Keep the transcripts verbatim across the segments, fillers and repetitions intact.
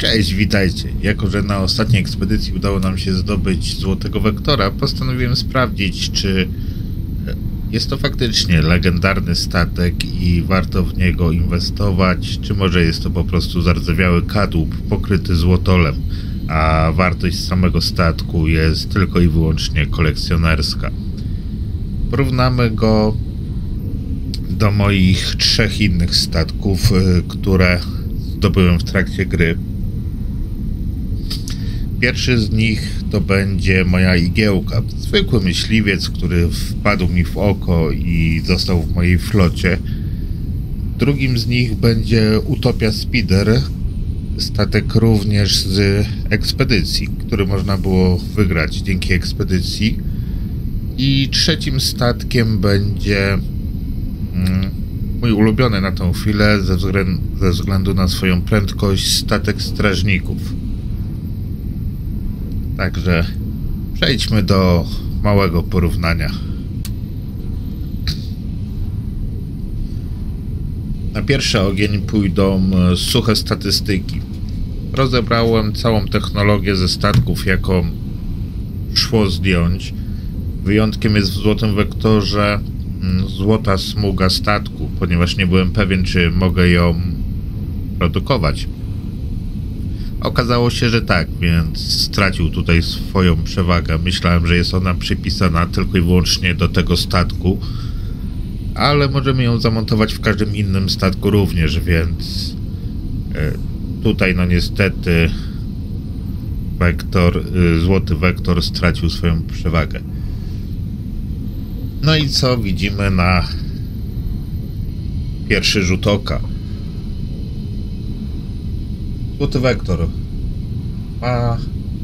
Cześć, witajcie. Jako że na ostatniej ekspedycji udało nam się zdobyć Złotego Wektora, postanowiłem sprawdzić, czy jest to faktycznie legendarny statek i warto w niego inwestować, czy może jest to po prostu zardzewiały kadłub pokryty złotolem, a wartość samego statku jest tylko i wyłącznie kolekcjonerska. Porównamy go do moich trzech innych statków, które zdobyłem w trakcie gry. Pierwszy z nich to będzie moja igiełka, zwykły myśliwiec, który wpadł mi w oko i został w mojej flocie. Drugim z nich będzie Utopia Speeder, statek również z ekspedycji, który można było wygrać dzięki ekspedycji. I trzecim statkiem będzie mm, mój ulubiony na tą chwilę ze względu, ze względu na swoją prędkość statek strażników. Także przejdźmy do małego porównania. Na pierwszy ogień pójdą suche statystyki. Rozebrałem całą technologię ze statków, jaką szło zdjąć. Wyjątkiem jest w Złotym Wektorze złota smuga statku, ponieważ nie byłem pewien, czy mogę ją produkować. Okazało się, że tak, więc stracił tutaj swoją przewagę. Myślałem, że jest ona przypisana tylko i wyłącznie do tego statku, ale możemy ją zamontować w każdym innym statku również, więc tutaj no niestety Wektor, Złoty Wektor stracił swoją przewagę. No i co widzimy na pierwszy rzut oka? Złoty Wektor ma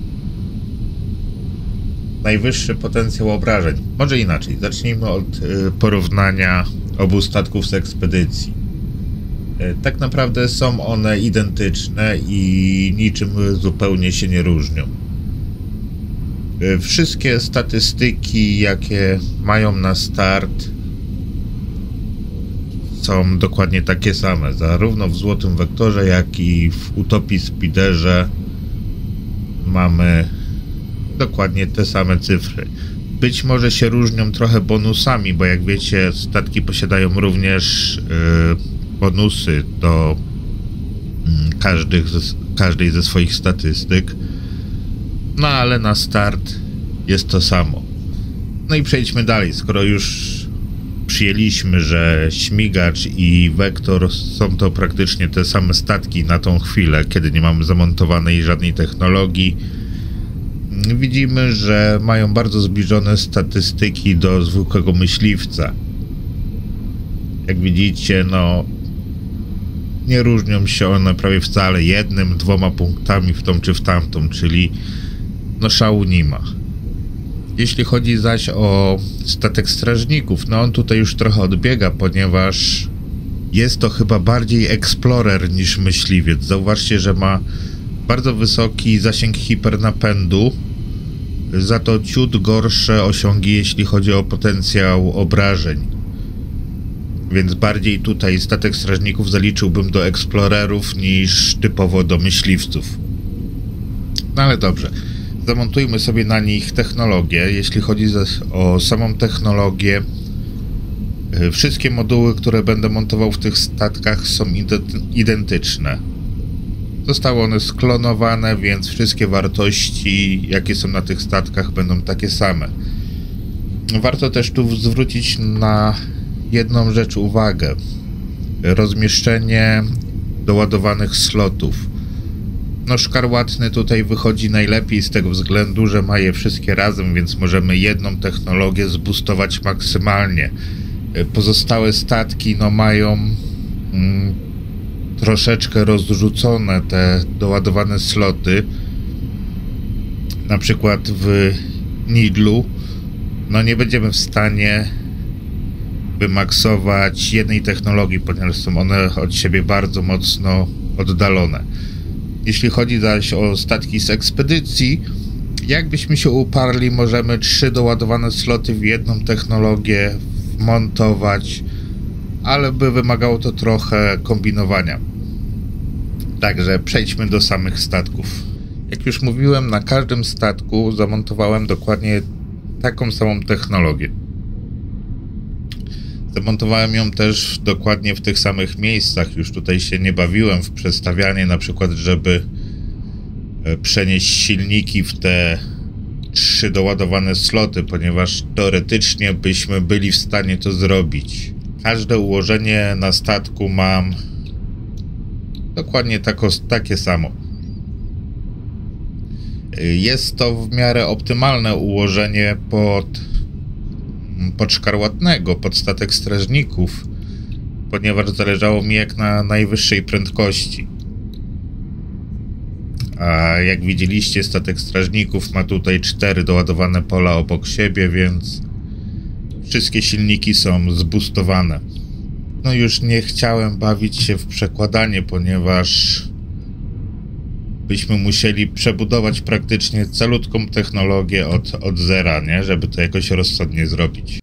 najwyższy potencjał obrażeń. Może inaczej, zacznijmy od porównania obu statków z ekspedycji. Tak naprawdę są one identyczne i niczym zupełnie się nie różnią. Wszystkie statystyki, jakie mają na start, są dokładnie takie same, zarówno w Złotym Wektorze, jak i w Utopii Speederze mamy dokładnie te same cyfry. Być może się różnią trochę bonusami, bo jak wiecie, statki posiadają również yy, bonusy do yy, każdych ze, każdej ze swoich statystyk, no ale na start jest to samo. No i przejdźmy dalej, skoro już przyjęliśmy, że Śmigacz i Wektor są to praktycznie te same statki na tą chwilę, kiedy nie mamy zamontowanej żadnej technologii. Widzimy, że mają bardzo zbliżone statystyki do zwykłego myśliwca. Jak widzicie, no nie różnią się one prawie wcale jednym, dwoma punktami w tą czy w tamtą, czyli no szału nie ma. Jeśli chodzi zaś o statek strażników, no on tutaj już trochę odbiega, ponieważ jest to chyba bardziej eksplorer niż myśliwiec. Zauważcie, że ma bardzo wysoki zasięg hipernapędu, za to ciut gorsze osiągi, jeśli chodzi o potencjał obrażeń. Więc bardziej tutaj statek strażników zaliczyłbym do eksplorerów niż typowo do myśliwców. No ale dobrze. Zamontujmy sobie na nich technologię. Jeśli chodzi o samą technologię, wszystkie moduły, które będę montował w tych statkach, są identyczne. Zostały one sklonowane, więc wszystkie wartości, jakie są na tych statkach, będą takie same. Warto też tu zwrócić na jedną rzecz uwagę. Rozmieszczenie doładowanych slotów. No szkarłatny tutaj wychodzi najlepiej z tego względu, że ma je wszystkie razem, więc możemy jedną technologię zboostować maksymalnie. Pozostałe statki no mają mm, troszeczkę rozrzucone te doładowane sloty. Na przykład w Nidlu no nie będziemy w stanie wymaksować jednej technologii, ponieważ są one od siebie bardzo mocno oddalone. Jeśli chodzi zaś o statki z ekspedycji, jakbyśmy się uparli, możemy trzy doładowane sloty w jedną technologię wmontować, ale by wymagało to trochę kombinowania. Także przejdźmy do samych statków. Jak już mówiłem, na każdym statku zamontowałem dokładnie taką samą technologię. Zamontowałem ją też dokładnie w tych samych miejscach. Już tutaj się nie bawiłem w przestawianie, na przykład, żeby przenieść silniki w te trzy doładowane sloty, ponieważ teoretycznie byśmy byli w stanie to zrobić. Każde ułożenie na statku mam dokładnie tako, takie samo. Jest to w miarę optymalne ułożenie pod, pod szkarłatnego, pod statek strażników, ponieważ zależało mi jak na najwyższej prędkości. A jak widzieliście, statek strażników ma tutaj cztery doładowane pola obok siebie, więc wszystkie silniki są zboostowane. No już nie chciałem bawić się w przekładanie, ponieważ byśmy musieli przebudować praktycznie calutką technologię od, od zera, nie? Żeby to jakoś rozsądnie zrobić.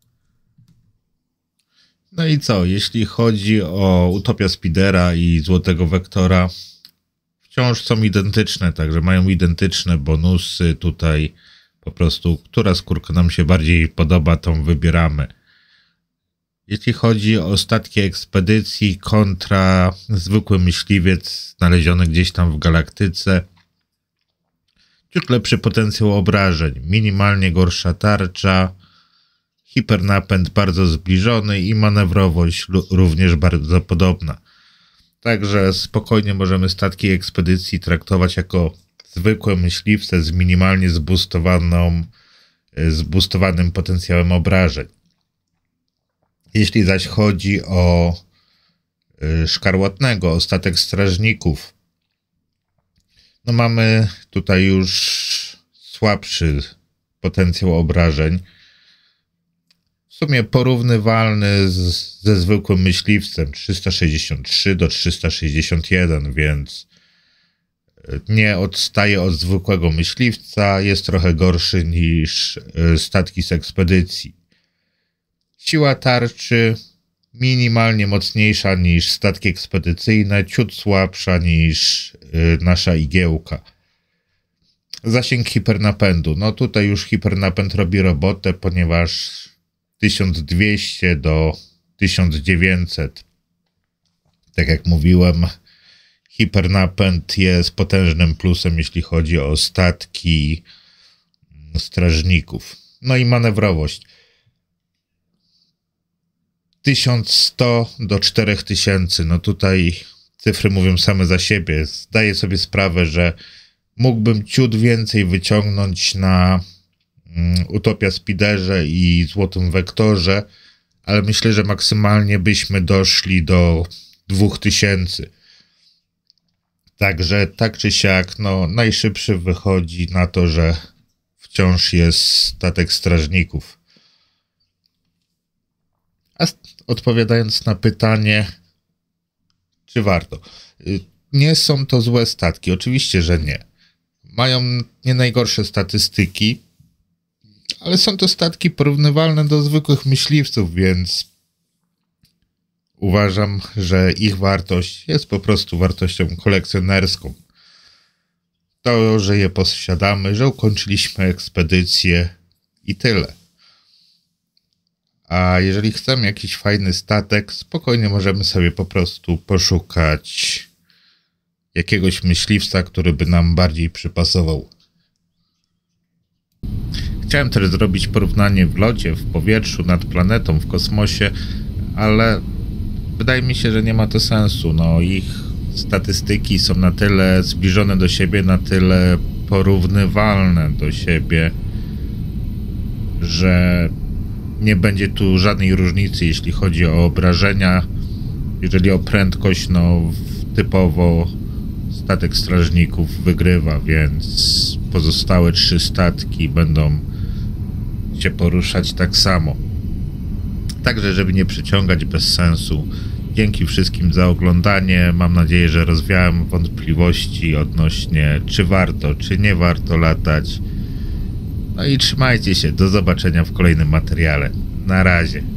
No i co? Jeśli chodzi o Utopia Speedera i Złotego Wektora, wciąż są identyczne, także mają identyczne bonusy. Tutaj po prostu, która skórka nam się bardziej podoba, tą wybieramy. Jeśli chodzi o statki ekspedycji kontra zwykły myśliwiec znaleziony gdzieś tam w galaktyce, ciut lepszy potencjał obrażeń, minimalnie gorsza tarcza, hipernapęd bardzo zbliżony i manewrowość również bardzo podobna. Także spokojnie możemy statki ekspedycji traktować jako zwykłe myśliwce z minimalnie zboostowaną, zboostowanym potencjałem obrażeń. Jeśli zaś chodzi o szkarłatnego, o statek strażników, no mamy tutaj już słabszy potencjał obrażeń. W sumie porównywalny z, ze zwykłym myśliwcem trzysta sześćdziesiąt trzy do trzysta sześćdziesiąt jeden, więc nie odstaje od zwykłego myśliwca, jest trochę gorszy niż statki z ekspedycji. Siła tarczy minimalnie mocniejsza niż statki ekspedycyjne, ciut słabsza niż nasza igiełka. Zasięg hipernapędu. No tutaj już hipernapęd robi robotę, ponieważ tysiąc dwieście do tysiąc dziewięćset. Tak jak mówiłem, hipernapęd jest potężnym plusem, jeśli chodzi o statki strażników. No i manewrowość. tysiąc sto do czterech tysięcy. No tutaj cyfry mówią same za siebie. Zdaję sobie sprawę, że mógłbym ciut więcej wyciągnąć na Utopia Speederze i Złotym Wektorze, ale myślę, że maksymalnie byśmy doszli do dwóch tysięcy. Także tak czy siak, no najszybszy wychodzi na to, że wciąż jest statek strażników. A odpowiadając na pytanie, czy warto? Nie są to złe statki, oczywiście, że nie. Mają nie najgorsze statystyki, ale są to statki porównywalne do zwykłych myśliwców, więc uważam, że ich wartość jest po prostu wartością kolekcjonerską. To, że je posiadamy, że ukończyliśmy ekspedycję i tyle. A jeżeli chcemy jakiś fajny statek, spokojnie możemy sobie po prostu poszukać jakiegoś myśliwca, który by nam bardziej przypasował. Chciałem też zrobić porównanie w locie, w powietrzu, nad planetą, w kosmosie, ale wydaje mi się, że nie ma to sensu. No, ich statystyki są na tyle zbliżone do siebie, na tyle porównywalne do siebie, że nie będzie tu żadnej różnicy, jeśli chodzi o obrażenia. Jeżeli o prędkość, no typowo statek strażników wygrywa, więc pozostałe trzy statki będą się poruszać tak samo. Także, żeby nie przyciągać bez sensu, dzięki wszystkim za oglądanie. Mam nadzieję, że rozwiałem wątpliwości odnośnie czy warto, czy nie warto latać. No i trzymajcie się, do zobaczenia w kolejnym materiale. Na razie.